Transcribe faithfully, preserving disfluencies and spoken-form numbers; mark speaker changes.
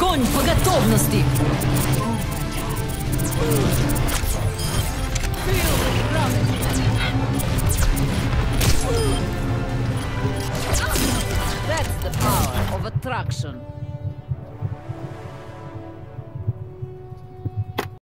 Speaker 1: Огонь по готовности! That's the power of attraction.